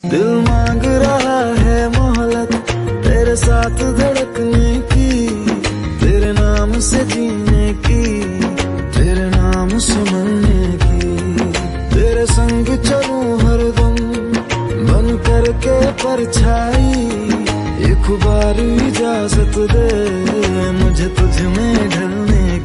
दिल मांग रहा है मोहलत तेरे साथ धड़कने की, तेरे नाम से जीने की, तेरे नाम से मरने की। तेरे संग चलूं हरदम बन करके परछाई, एक बार इजाजत दे मुझे तुझ में ढलने